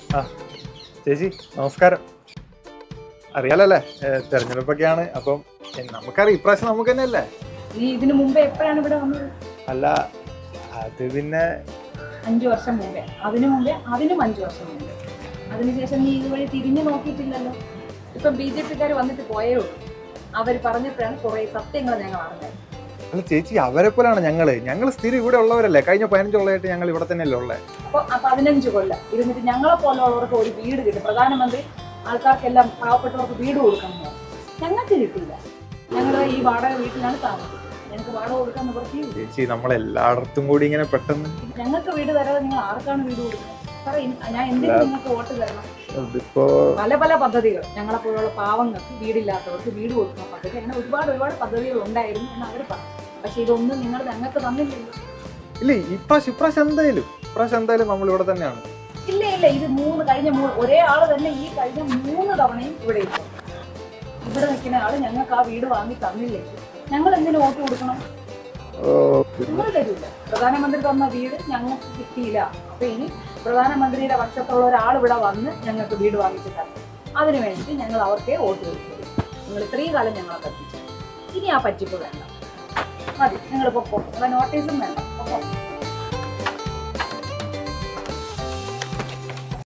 ആ ചേച്ചി നമസ്കാരം. അറിയാലല്ലേ തെരഞ്ഞെടുപ്പൊക്കെയാണ്. അപ്പം നമുക്കറിയാം ഇപ്രാവശ്യം നമുക്ക് തന്നെയല്ലേ. നീ ഇതിനു മുമ്പേ എപ്പോഴാണ് ഇവിടെ വന്നത്? അല്ല അത് പിന്നെ 5 വർഷം മുമ്പേ, അതിനു മുമ്പേ അതിനും 5 വർഷം മുമ്പേ. അതിനുശേഷം നീ ഇതുവഴി തിരിഞ്ഞു നോക്കിയിട്ടില്ലല്ലോ. ഇപ്പം BJP-ക്കാർ വന്നിട്ട് പോയേ ഉള്ളൂ. അവർ പറഞ്ഞപ്പോഴാണ് കുറെ സത്യങ്ങൾ ഞങ്ങൾ അറിഞ്ഞത്. അല്ല ചേച്ചി, അവരെ പോലാണ് ഞങ്ങള് സ്ഥിരം ഇവിടെ ഉള്ളവരല്ലേ. കഴിഞ്ഞ 15 കൊല്ലമായിട്ട് ഞങ്ങൾ ഇവിടെ തന്നെയല്ലേ ഉള്ളത്. അപ്പോൾ 15 കൊല്ലം ഇരുന്നിട്ട് ഞങ്ങളെ പോലുള്ളവർക്ക് ഒരു വീട് കിട്ടും. പ്രധാനമന്ത്രി ആൾക്കാർക്കെല്ലാം പാവപ്പെട്ടവർക്ക് വീട് കൊടുക്കണം. ഞങ്ങൾക്ക് കിട്ടിയില്ല. ഞങ്ങൾ ഈ വാടക വീട്ടിലാണ് താമസിക്കുന്നത്. ഞങ്ങൾക്ക് വാടക കൊടുക്കാൻ നിവർത്തിയില്ല. ചേച്ചി നമ്മളെല്ലായിടത്തും കൂടി ഇങ്ങനെ പെട്ടെന്ന് ഞങ്ങൾക്ക് വീട് തരാതെ നിങ്ങൾ ആർക്കാണ് വീട് കൊടുക്കുന്നത്? പറയും, ഞാൻ എന്തിനും നിങ്ങൾക്ക് വോട്ട് തരണം? ഇതിപ്പോ പല പല പദ്ധതികൾ ഞങ്ങളെ പോലുള്ള പാവങ്ങൾക്ക്, വീടില്ലാത്തവർക്ക് വീട് കൊടുക്കുന്ന പദ്ധതി, അങ്ങനെ ഒരുപാട് പദ്ധതികൾ ഉണ്ടായിരുന്നു എന്ന് അവർ പറഞ്ഞു. പക്ഷെ ഇതൊന്നും നിങ്ങൾ ഞങ്ങൾക്ക് തന്നില്ലല്ലോ. ഇല്ല ഇപ്രാവശ്യം എന്തായാലും നമ്മൾ ഇവിടെ തന്നെയാണ്. ഇല്ല ഇത് കഴിഞ്ഞ ഒരേ ആള് തന്നെ ഈ കഴിഞ്ഞ 3 തവണയും ഇവിടെ ഇല്ല. ഇവിടെ നിൽക്കുന്ന ആള് ഞങ്ങൾക്ക് ആ വീട് വാങ്ങി തന്നില്ലെങ്കിൽ ഞങ്ങൾ എന്തിനു വോട്ട് കൊടുക്കണം? നിങ്ങൾ തരില്ല. പ്രധാനമന്ത്രി തന്ന വീട് ഞങ്ങൾക്ക് കിട്ടിയില്ല. അപ്പൊ ഇനി പ്രധാനമന്ത്രിയുടെ പക്ഷത്തുള്ള ഒരാൾ ഇവിടെ വന്ന് ഞങ്ങൾക്ക് വീട് വാങ്ങിച്ചു തരണം. അതിനു വേണ്ടിയിട്ട് ഞങ്ങൾ അവർക്കേ വോട്ട് കൊടുക്കും. നിങ്ങൾ ഇത്രയും കാലം ഞങ്ങളെ കത്തിച്ചു. ഇനി ആ പറ്റിപ്പ് വേണ്ട. മതി, നിങ്ങൾ പൊക്കോ. നോട്ടീസും വേണ്ട.